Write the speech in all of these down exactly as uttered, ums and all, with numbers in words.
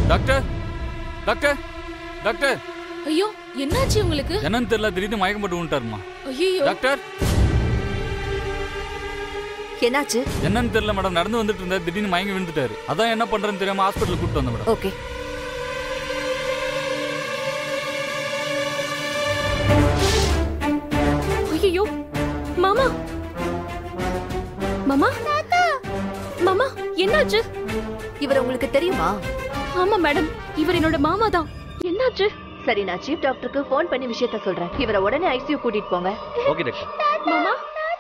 Doctor doctor doctor ஐயோ என்னாச்சு உங்களுக்கு? என்னன்னு தெரியல, திடீர்னு மயக்கம் போட்டு விட்டாருமா. ஐயோ டாக்டர் என்னாச்சு? என்னன்னு தெரியல மேடம், நடந்து வந்துட்டு இருந்தா திடீர்னு மயங்கி விழுந்துட்டாரு. அதான் என்ன பண்றேன்னு தெரியாம ஹாஸ்பிட்டல் கூப்பிட்டு வந்தேன் மேடம். ஓகே. ஐயோ மாமா மாமா மாமா என்னாச்சு? இவர் உங்களுக்கு தெரியுமா? ஆமா மேடம், இவர் என்னோட மாமா தான். என்னாச்சு? சரி, நான் சீஃப் டாக்டருக்கு ஃபோன் பண்ணி விஷயத்த சொல்றேன். இவரை உடனே ஐசியூ கூட்டிட்டு போங்க. Okay doctor. மாமா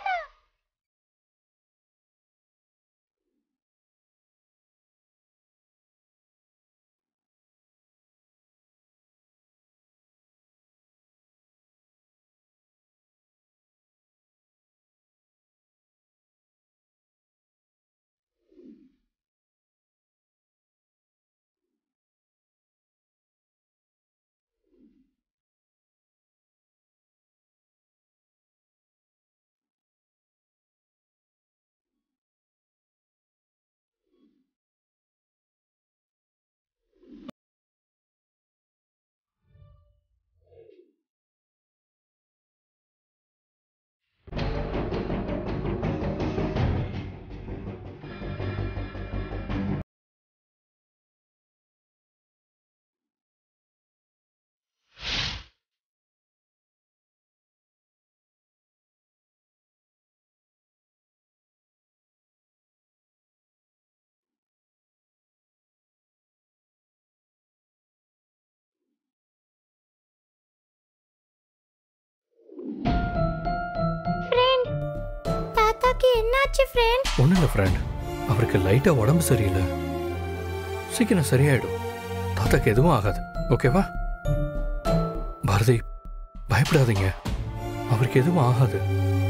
என்னாச்சு ஃப்ரெண்ட்? ஒன்றும் இல்லை ஃப்ரெண்ட், அவருக்கு லைட்டாக உடம்பு சரியில்லை. சீக்கிரம் சரியாயிடும். தாத்தாக்கு எதுவும் ஆகாது, ஓகேவா? பாரதி பயப்படாதீங்க, அவருக்கு எதுவும் ஆகாது.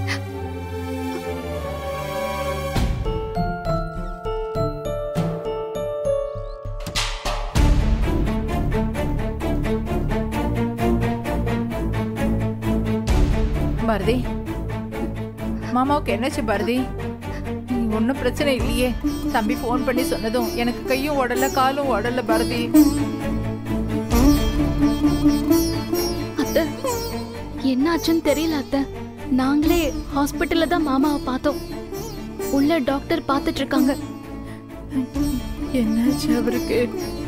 பாரதி, மாமாவுக்கு என்னாச்சு பாரதி? ஒன்னும் பிரச்சனை இல்லையே? தம்பி போன் பண்ணி சொன்னதும் எனக்கு கையும் உடல காலும் உடல பாரதி. அத்தை என்னாச்சுன்னு தெரியல அத்தை. நாங்களே ஹாஸ்பிட்டல்ல தான் மாமாவை பார்த்தோம். உள்ள டாக்டர் பார்த்துட்டு இருக்காங்க. என்னாச்சு அவருக்கு?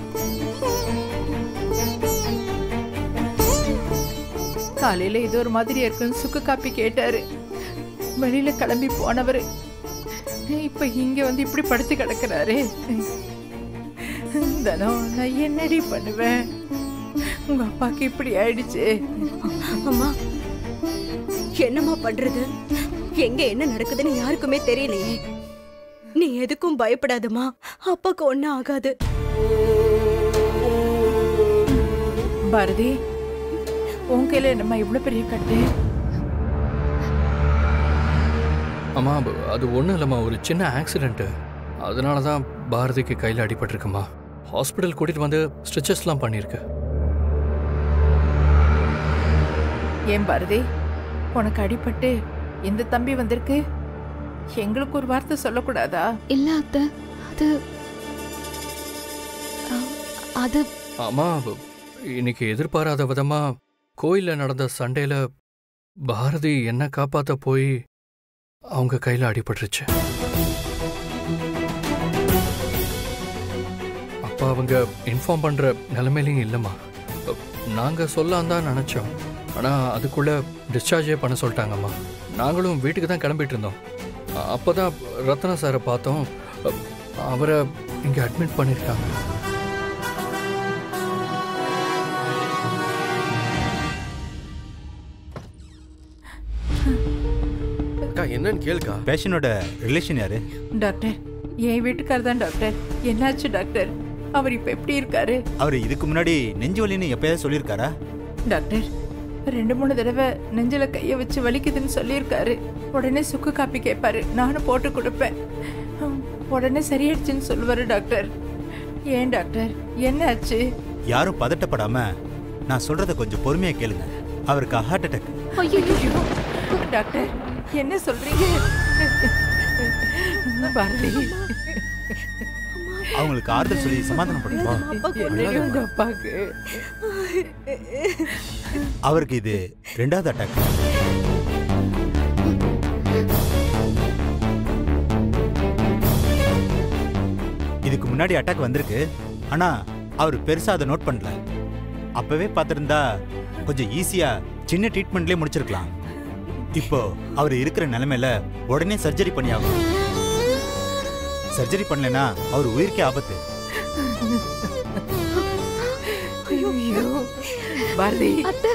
காலையில இது ஒரு மாதிரி இருக்குன்னு சுக்கு காப்பி கேட்டாரு. வெளியில கிளம்பி போனவரு இப்ப இங்க வந்து இப்படி படுத்து கிடக்குறாரு. தனம், நான் என்னடி பண்ணுவேன்? உங்க அப்பாக்கு இப்படி ஆயிடுச்சு. அம்மா என்னம்மா பண்றது? எங்க என்ன நடக்குதுன்னு யாருக்குமே தெரியலையே. நீ எதுக்கும் பயப்படாதம்மா, அப்பாக்கு ஒன்னும் ஆகாது. பாரதி, உன் கையில என்னம்மா இவ்வளவு பெரிய கட்டு? அம்மா அது ஒன்றும் இல்லைம்மா, ஒரு சின்ன ஆக்சிடென்ட்டு. அதனால தான் பாரதிக்கு கையில் அடிபட்டிருக்குமா. ஹாஸ்பிட்டல் கூட்டிகிட்டு வந்து ஸ்டிச்சஸ்லாம் பண்ணியிருக்கு. ஏன் பாரதி, உனக்கு அடிபட்டு இந்த தம்பி வந்திருக்கு? எங்களுக்கு ஒரு வார்த்தை சொல்லக்கூடாதா? இல்ல அத்தை, அது அது அம்மா இன்னைக்கு எதிர்பாராத விதமா கோயிலில் நடந்த சண்டையில் பாரதி என்ன காப்பாற்ற போய் அவங்க கையில் அடிபட்டுருச்சு. அப்பா அவங்க இன்ஃபார்ம் பண்ணுற நிலைமையிலையும் இல்லைம்மா. நாங்கள் சொல்லான் தான் நினச்சோம், ஆனால் அதுக்குள்ளே டிஸ்சார்ஜே பண்ண சொல்லிட்டாங்கம்மா. நாங்களும் வீட்டுக்கு தான் கிளம்பிட்டு இருந்தோம். அப்போ தான் ரத்னா சாரை பார்த்தோம், அவரை இங்கே அட்மிட் பண்ணியிருக்காங்க. என்னன்னு கேளுக்கா. பேஷண்டோட ரிலேஷன் யாரு? டாக்டர், என் வீட்டுக்காரர் தான் டாக்டர். என்னாச்சு டாக்டர்? அவர் இப்ப எப்படி இருக்காரு? அவர் இதுக்கு முன்னாடி நெஞ்சு வலின்னு எப்பயாவது சொல்லியிருக்காரா? டாக்டர், ரெண்டு மூணு தடவை நெஞ்சில கைய வச்சு வலிக்குதுன்னு சொல்லியிருக்காரு. உடனே சுக்கு காப்பி கேட்பாரு, நானும் போட்டு கொடுப்பேன். உடனே சரியாயிடுச்சுன்னு சொல்லுவாரு டாக்டர். ஏன் டாக்டர், என்ன ஆச்சு? யாரும் பதட்டப்படாம நான் சொல்றத கொஞ்சம் பொறுமையா கேளுங்க. அவருக்கு ஹார்ட் அட்டாக். ஐயோ டாக்டர், என்ன சொல்றீங்க? பாரதி, அவங்களுக்கு ஆறுதல் சொல்லி சமாதானம் பண்ணுமா? என்னடி உங்க அப்பாக்கு? அவருக்கு இது ரெண்டாவது அட்டாக். இதுக்கு முன்னாடி அட்டாக் வந்திருக்கு, ஆனா அவர் பெருசா அதை நோட் பண்ணல. அப்பவே பார்த்திருந்தா கொஞ்சம் ஈஸியா சின்ன ட்ரீட்மெண்ட்லயே முடிச்சிருக்கலாம். இப்போ அவர் இருக்கிற நிலைமையில உடனே சர்ஜரி பண்ணி ஆகணும். சர்ஜரி பண்ணலனா அவர் உயிருக்கே ஆபத்து. ஐயோ பாரதி, அத்தை,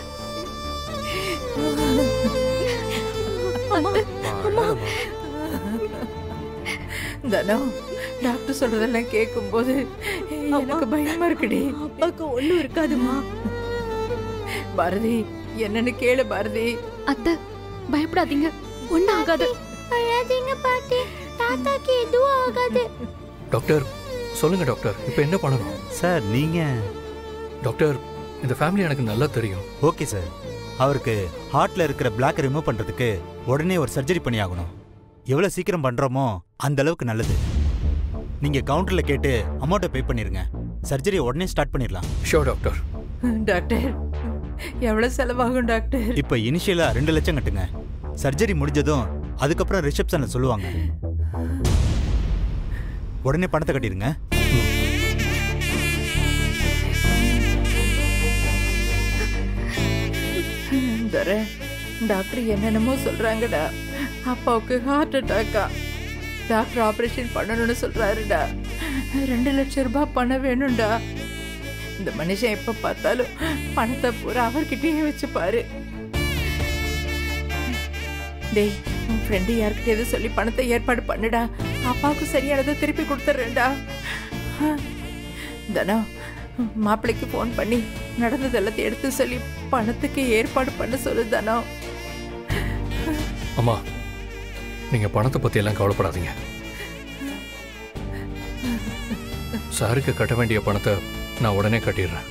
தனோ டாக்டர் சொல்றதெல்லாம் கேட்கும் போது எனக்கு பயமா இருக்குடி. அப்பாக்கு ஒண்ணும் இருக்காதுமா. பாரதி என்னன்னு கேளு பாரதி. அத்தை பயப்படாதீங்க, ஒண்ணும் ஆகாது. அழாதீங்க பாட்டி, தாத்தாக்கு எதுவும் ஆகாது. டாக்டர் சொல்லுங்க டாக்டர், இப்போ என்ன பண்ணணும்? சார் நீங்க டாக்டர் இந்த ஃபேமிலி எனக்கு நல்லா தெரியும். ஓகே சார், அவருக்கு ஹார்ட்ல இருக்கிற பிளாக் ரிமூவ் பண்றதுக்கு உடனே ஒரு சர்ஜரி பண்ணி ஆகணும். எவ்வளவு சீக்கிரம் பண்றோமோ அந்த அளவுக்கு நல்லது. நீங்க கவுண்டர்ல கேட்டு அமௌண்ட்டை பே பண்ணிருங்க. சர்ஜரி உடனே ஸ்டார்ட் பண்ணிடலாம். Sure doctor. டாக்டர் எவ்வளவு செலவாகும் டாக்டர்? இப்போ இனிஷியலா ரெண்டு லட்சம் கட்டுங்க. சர்ஜரி முடிஞ்சதும் அதுக்கப்புறம் ரிசப்ஷன்ல சொல்லுவாங்க. உடனே பணத்தை கட்டிடுங்க. டாக்டர் என்னென்னமோ சொல்றாங்கடா. அப்பாவுக்கு ஹார்ட் அட்டாக்கா, டாக்டர் ஆபரேஷன் பண்ணணும்னு சொல்றாருடா. ரெண்டு லட்சம் ரூபாய் பணம் வேணும்டா. இந்த மனுஷன் எப்ப பார்த்தாலும் பணத்தை பூரா அவர்கிட்டயே வச்சுப்பாரு. டேய், உன் ஃப்ரெண்டு யாருக்கிட்டே சொல்லி பணத்தை ஏற்பாடு பண்ணுடா. அப்பாவுக்கு சரியானதை திருப்பி கொடுத்துட்றேன்டா. தனோ மாப்பிள்ளைக்கு ஃபோன் பண்ணி நடந்தது எல்லாத்தையும் எடுத்து சொல்லி பணத்துக்கு ஏற்பாடு பண்ண சொல்லு தனோ. அம்மா நீங்க பணத்தை பத்தி எல்லாம் கவலைப்படாதீங்க. சாருக்கு கட்ட வேண்டிய பணத்தை நான் உடனே கட்டிடுறேன்.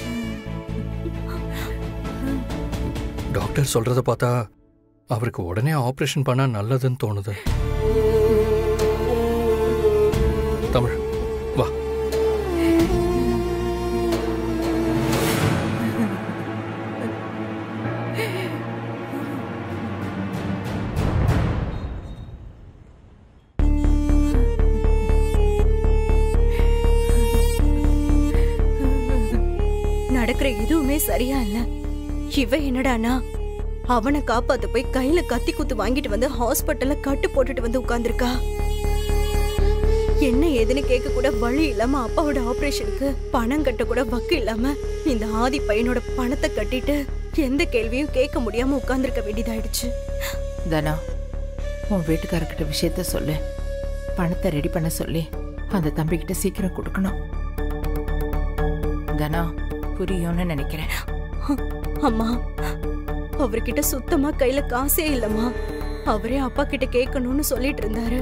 டாக்டர் சொல்றத பார்த்தா அவருக்கு உடனே ஆபரேஷன் பண்ணா நல்லதுன்னு தோணுது. தமிழ் வா. நடக்கிற எதுவுமே சரியா இல்ல. இவ என்னடானா அவனை காப்பாத்த போய் கையில கத்தி குத்து வாங்கிட்டு வந்து ஹாஸ்பிட்டல்ல கட்டு போட்டுட்டு வந்து உட்கார்ந்துருக்கா. என்ன ஏதுன்னு கேட்க கூட வழி இல்லாம அப்பாவோட ஆபரேஷனுக்கு பணம் கட்ட கூட வக்கு இல்லாம இந்த ஆதி பையனோட பணத்தை கட்டிட்டு எந்த கேள்வியும் கேட்க முடியாம உட்கார்ந்துருக்க வேண்டியதாயிடுச்சு. தனா, உன் வீட்டுக்காரர்கிட்ட விஷயத்த சொல்லு. பணத்தை ரெடி பண்ண சொல்லி அந்த தம்பிக்கிட்ட சீக்கிரம் கொடுக்கணும். தனா, புரியும்னு நினைக்கிறேன். அம்மா, அவர்கிட்ட சுத்தமா கையில காசே இல்லம்மா. அவரே அப்பா கிட்ட கேட்கணும்னு சொல்லிட்டு இருந்தாரு.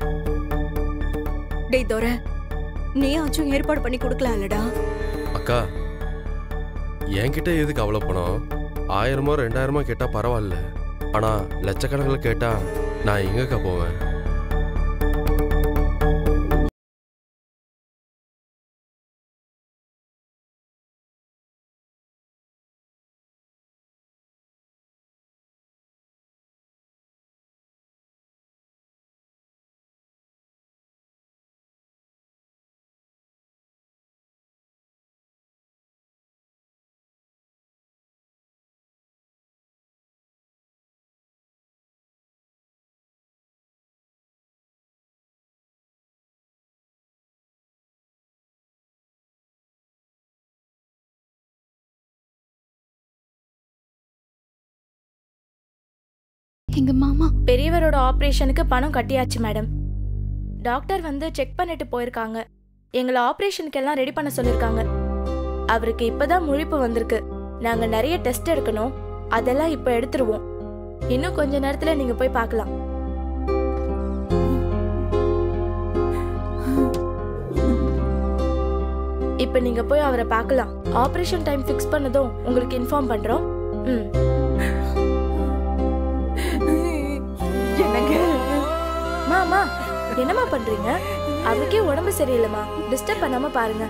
டேய் தோர, நீயாச்சும் ஏற்பாடு பண்ணி கொடுக்கலாம்லடா. அக்கா, என்கிட்ட எதுக்கு அவ்வளோ பணம்? ஆயிரமோ ரெண்டாயிரமோ கேட்டா பரவாயில்ல, ஆனா லட்சக்கணக்கில் கேட்டா நான் எங்கக்கா போவேன்? எங்க மாமா பெரியவரோட ஆபரேஷனுக்கு பணம் கட்டியாச்சு மேடம். டாக்டர் வந்து செக் பண்ணிட்டு போயிருக்காங்க. எங்களை ஆபரேஷனுக்கு எல்லாம் ரெடி பண்ண சொல்லிருக்காங்க. அவருக்கு இப்பதான் முழிப்பு வந்திருக்கு. நாங்க நிறைய டெஸ்ட் எடுக்கணும், அதெல்லாம் இப்ப எடுத்துருவோம். இன்னும் கொஞ்ச நேரத்துல நீங்க போய் பார்க்கலாம். இப்ப நீங்க போய் அவரை பார்க்கலாம். ஆபரேஷன் டைம் ஃபிக்ஸ் பண்ணதும் உங்களுக்கு இன்ஃபார்ம் பண்றோம். ம். என்னங்க மாமா, என்னமா பண்றீங்க? அவருக்கே உடம்பு சரியில்லைம்மா, டிஸ்டர்ப் பண்ணாம பாருங்க.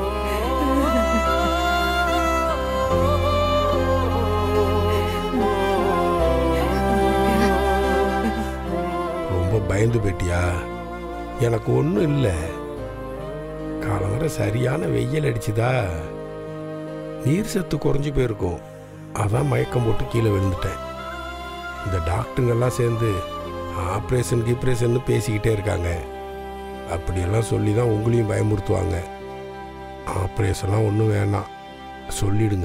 ரொம்ப பயந்து போயிட்டியா? எனக்கு ஒன்றும் இல்லை. காலவர சரியான வெயில் அடிச்சுதா, நீர் சத்து குறைஞ்சி போயிருக்கும். அதான் மயக்கம் போட்டு கீழே விழுந்துட்டேன். இந்த டாக்டருங்கெல்லாம் சேர்ந்து ஆப்ரேஷன் கிப்ரேஷன் பேசிக்கிட்டே இருக்காங்க. அப்படியெல்லாம் சொல்லி தான் உங்களையும் பயமுறுத்துவாங்க. ஆப்ரேஷன்லாம் ஒன்றும் வேணாம் சொல்லிடுங்க.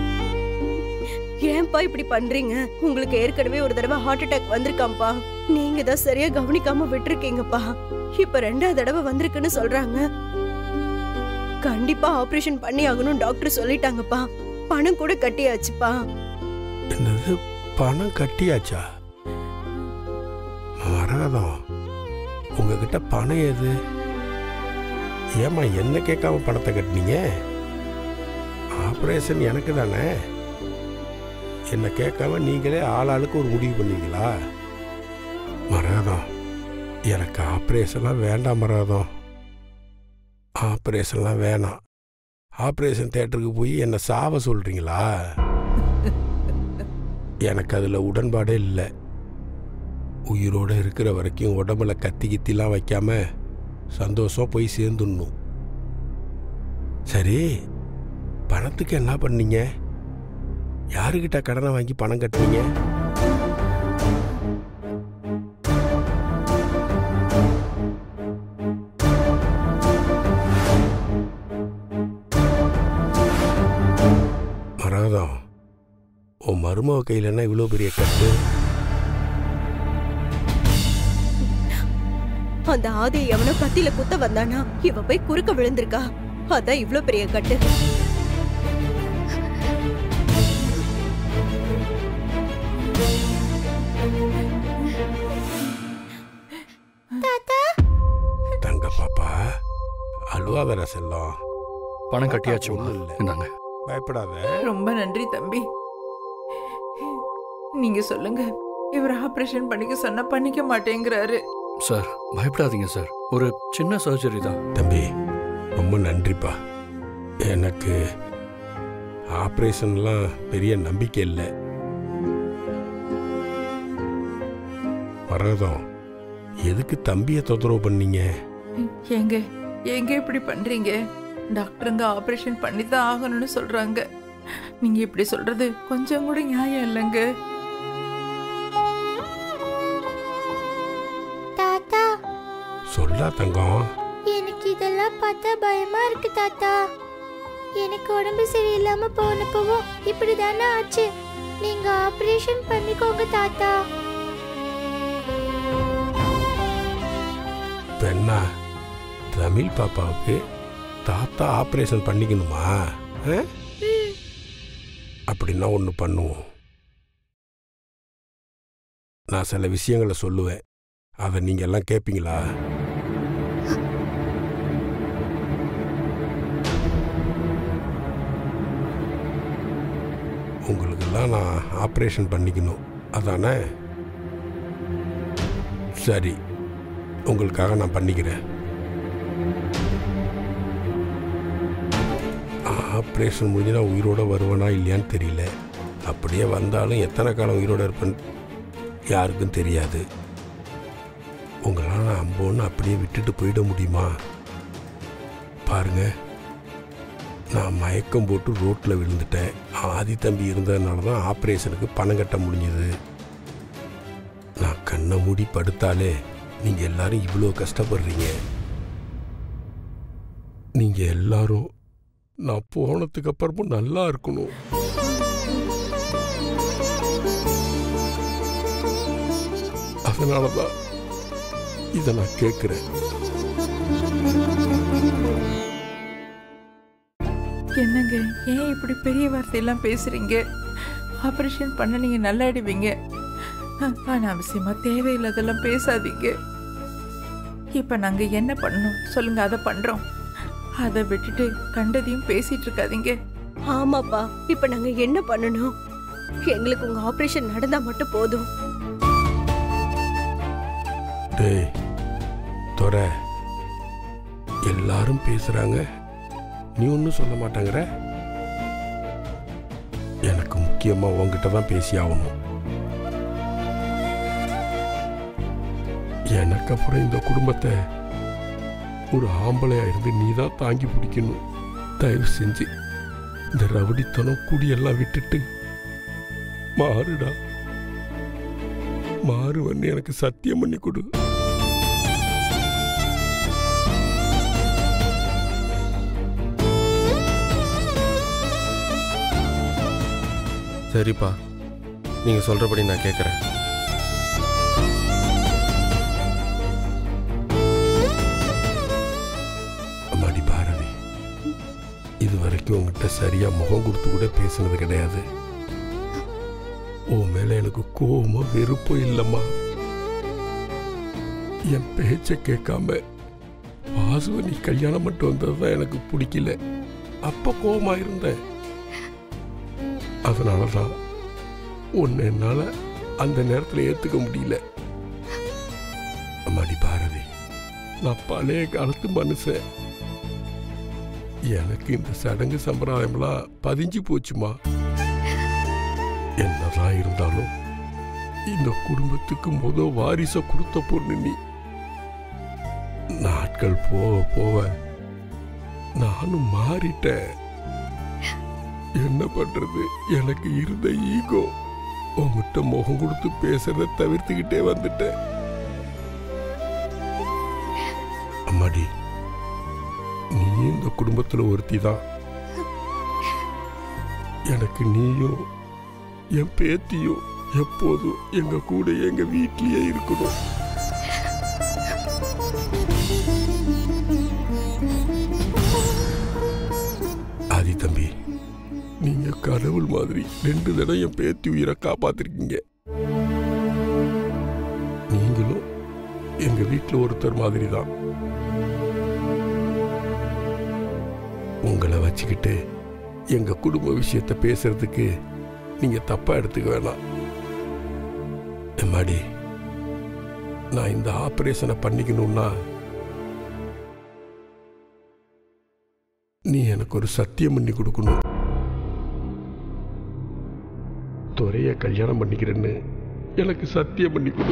ஏன்பா இப்படி பண்றீங்க? உங்களுக்கு ஏற்கனவே ஒரு தடவை ஹார்ட் அட்டாக் வந்திருக்காம்பா. நீங்க தான் சரியா கவனிக்காம விட்டுருக்கீங்கப்பா. இப்ப ரெண்டாவது தடவை வந்திருக்குன்னு சொல்றாங்க. கண்டிப்பா ஆபரேஷன் பண்ணி ஆகணும் டாக்டர் சொல்லிட்டாங்கப்பா. பணம் கூட கட்டியாச்சுப்பா. என்னது, பணம் கட்டியாச்சா? மரகதம், உங்ககிட்ட பணம் எது? ஏமா என்ன கேட்காம பணத்தை கட்டினீங்க? ஆப்ரேஷன் எனக்கு தானே. என்ன கேட்காம நீங்களே ஆளாளுக்கு ஒரு முடிவு பண்ணீங்களா? மரகதம், எனக்கு ஆப்ரேஷன்லாம் வேண்டாம் மரகதம். ஆப்ரேஷன்லாம் வேணாம். ஆப்ரேஷன் தேட்டருக்கு போய் என்னை சாவ சொல்றீங்களா? எனக்கு அதில் உடன்பாடே இல்லை. உயிரோடு இருக்கிற வரைக்கும் உடம்புல கத்தி கித்திலாம் வைக்காம சந்தோஷம் போய் சேர்ந்துடணும். சரி, பணத்துக்கு என்ன பண்ணீங்க? யாருக்கிட்ட கடனை வாங்கி பணம் கட்டுவீங்க? மரகதம், உன் மருமக கையில் என்ன இவ்வளோ பெரிய கட்டு? அந்த ஆதி எவனோ கத்தியில குத்த வந்தானா, இவ போய் குறுக்க விழுந்திருக்கா. அதான் இவ்ளோ பெரிய கட்டு. தங்க பாப்பா, அழுவாதர செல்லம். பணம் கட்டியாச்சு. இந்தாங்க. பயப்படாத. ரொம்ப நன்றி தம்பி. நீங்க சொல்லுங்க, இவர் ஆபரேஷன் பண்ணிக்க சொன்னா பண்ணிக்க மாட்டேங்கிறாரு. சார் பயப்படாதீங்க சார், ஒரு சின்ன சர்ஜரி தான். தம்பி ரொம்ப நன்றிப்பா. எனக்கு ஆப்ரேஷன்லாம் பெரிய நம்பிக்கை இல்லை. மரகதம், எதுக்கு தம்பியை தொந்தரவு பண்ணீங்க? ஏங்க ஏங்க இப்படி பண்றீங்க? டாக்டருங்க ஆபரேஷன் பண்ணித்தான் ஆகணும்னு சொல்றாங்க. நீங்க இப்படி சொல்றது கொஞ்சம் கூட நியாயம் இல்லைங்க. தாத்தா, சொல்லா தங்கம். எனக்கு இதெல்லாம் பார்த்தா பயமா இருக்கு தாத்தா. எனக்கு உடம்பு சரியில்லாம போனப்பவும் இப்படிதானே ஆச்சு. நீங்க ஆபரேஷன் பண்ணிக்கோங்க தாத்தா. பெண்ணா, தமிழ் பாப்பாவுக்கு தாத்தா ஆப்ரேஷன் பண்ணிக்கணுமா? அப்படின்னா ஒன்று பண்ணுவோம். நான் சில விஷயங்களை சொல்லுவேன், அதை நீங்கள் எல்லாம் கேட்பீங்களா? உங்களுக்கெல்லாம் நான் ஆப்ரேஷன் பண்ணிக்கணும் அதானே? சரி, உங்களுக்காக நான் பண்ணிக்கிறேன். ஆப்ரேஷன் முடிஞ்சு நான் உயிரோட வருவேனா இல்லையான்னு தெரியல. அப்படியே வந்தாலும் எத்தனை காலம் உயிரோட இருப்பேன்னு யாருக்கும் தெரியாது. உங்களால் நான் அம்போன்னு அப்படியே விட்டுட்டு போயிட முடியுமா? பாருங்க, நான் மயக்கம் போட்டு ரோட்டில் விழுந்துட்டேன். ஆதி தம்பி இருந்ததுனால தான் ஆப்ரேஷனுக்கு பணம் கட்ட முடிஞ்சது. நான் கண்ணை மூடி படுத்தாலே நீங்கள் எல்லாரும் இவ்வளோ கஷ்டப்படுறீங்க. நீங்கள் எல்லாரும் நான் போனதுக்கு அப்புறமும் நல்லா இருக்கணும். அதனால தான் இதை நான் கேட்குறேன். என்னங்க, ஏன் இப்படி பெரிய வார்த்தையெல்லாம் பேசுறீங்க? ஆபரேஷன் பண்ண நீங்க நல்லாடுவீங்க. அனாவசியமா தேவையில்லாதெல்லாம் பேசாதீங்க. இப்ப நாங்க என்ன பண்ணணும் சொல்லுங்க, அதை பண்றோம். அதை விட்டுட்டு கண்டதையும் பேசிட்டு இருக்காதீங்க. ஆமாப்பா, இப்ப நாங்க என்ன பண்ணணும்? எங்களுக்கு உங்க ஆபரேஷன் நடந்தா மட்டும் போதும். டேய் துரை, எல்லாரும் பேசுறாங்க, நீ ஒன்றும் சொல்ல மாட்டேங்கிற. எனக்கு முக்கியமா உங்ககிட்ட தான் பேசி ஆகணும். எனக்கு அப்புறம் இந்த குடும்பத்தை ஒரு ஆம்பளையா இருந்து நீ தான் தாங்கி பிடிக்கணும். தயவு செஞ்சு இந்த ரவுடித்தனம் குடியெல்லாம் விட்டுட்டு மாறுடா, மாறுவன்னு எனக்கு சத்தியம் பண்ணி கொடு. சரிப்பா, நீங்க சொல்றபடி நான் கேட்குறேன். அம்மாடி பாரதி, இது வரைக்கும் உங்ககிட்ட சரியா முகம் கொடுத்து கூட பேசுனது கிடையாது. உன் மேல எனக்கு கோவமோ வெறுப்போ இல்லம்மா. என் பேச்ச கேட்காம வாசுவை நீ கல்யாணம் மட்டும் வந்ததுதான் எனக்கு பிடிக்கல. அப்ப கோவமா இருந்தேன். அதனாலதான் உன்னை என்னால அந்த நேரத்தில் ஏத்துக்க முடியல. அம்மாடி பாரதி, நான் பழைய காலத்து மனுஷன். எனக்கு இந்த சடங்கு சம்பிரதாயம்லாம் பதிஞ்சு போச்சுமா. என்னதான் இருந்தாலும் இந்த குடும்பத்துக்கு முத வாரிச கொடுத்த பொண்ணு நீ. நாட்கள் போக போக நானும் மாறிட்டேன். என்ன பண்றது, எனக்கு இருந்த ஈகோ உங்ககிட்ட முகம் கொடுத்து பேசுறத தவிர்த்துக்கிட்டே வந்துட்டேன். அம்மாடி, நீ இந்த குடும்பத்துல ஒருத்தி தான். எனக்கு நீயும் என் பேத்தியும் எப்போதும் எங்க கூட எங்க வீட்லயே இருக்கணும். ஆதி தம்பி, நீங்க கடவுள் மாதிரி ரெண்டு தடவை என் பேத்தி உயிரை காப்பாத்திருக்கீங்க. நீங்களும் எங்க வீட்டுல ஒருத்தர் மாதிரி தான். உங்களை வச்சுக்கிட்டு எங்க குடும்ப விஷயத்தை பேசுறதுக்கு நீங்க தப்பா எடுத்துக்க வேணாம். எம்மாடி, நான் இந்த ஆபரேஷனை பண்ணிக்கணும்னா நீ எனக்கு ஒரு சத்தியம் பண்ணி கொடுக்கணும். துறைய கல்யாணம் பண்ணிக்கிறேன்னு எனக்கு சத்தியம் பண்ணி கொடு.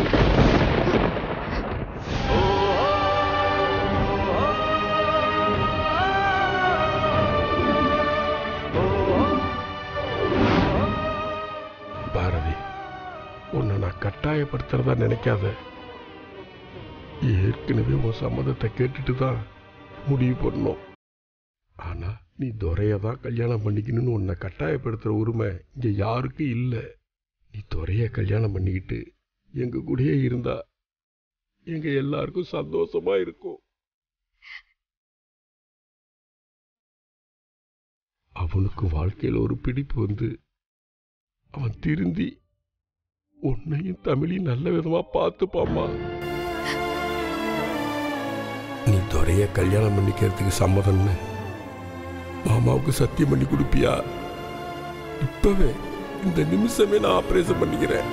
பாரதி, உன்னை நான் கட்டாயப்படுத்துறதா நினைக்காத. ஏற்கனவே உன் சம்மதத்தை கேட்டுட்டு தான் முடிவு பண்ணோம். ஆனா நீ துரையதான் கல்யாணம் பண்ணிக்கணும்னு உன்னை கட்டாயப்படுத்துற உரிமை இங்க யாருக்கும் இல்லை. நீ துரைய கல்யாணம் பண்ணிக்கிட்டு எங்க கூடயே இருந்தா எங்க எல்லாருக்கும் சந்தோஷமா இருக்கும். அவனுக்கு வாழ்க்கையில ஒரு பிடிப்பு வந்து அவன் திருந்தி உன்னையும் தமிழையும் நல்ல விதமா பார்த்துப்பாமா. நீ துரைய கல்யாணம் பண்ணிக்கிறதுக்கு சம்மதம்னு மாமாவுக்கு சத்தியம் பண்ணி கொடுப்பியா? இப்பவே இந்த நிமிஷமே நான் ஆபரேஷன் பண்ணிக்கிறேன்.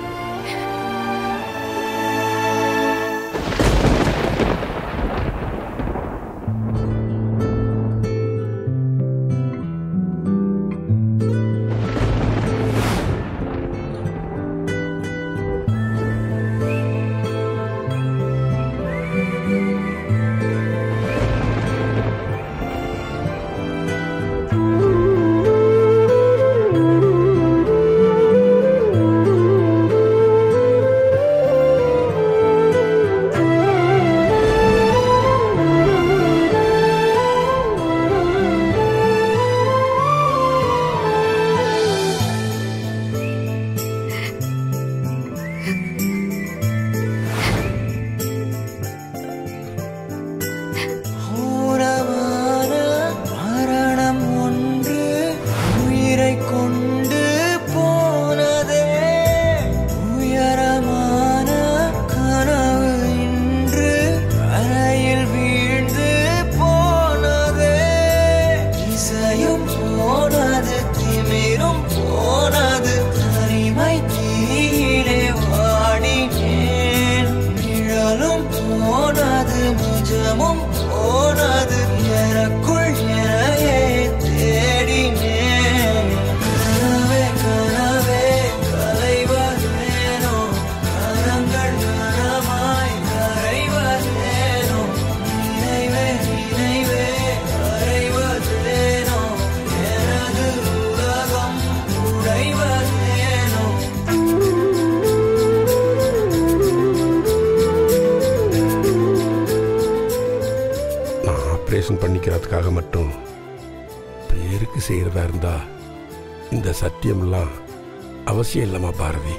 நான் ஆப்ரேஷன் பண்ணிக்கிறதுக்காக மட்டும் பேருக்கு செய்கிறதா இருந்தா இந்த சத்தியமெல்லாம் அவசியம் இல்லைம்மா பாரதி.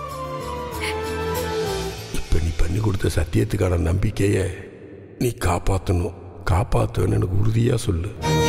இப்போ நீ பண்ணி கொடுத்த சத்தியத்துக்கான நம்பிக்கையை நீ காப்பாற்றணும். காப்பாற்றுவேன்னு எனக்கு உறுதியாக சொல்லு.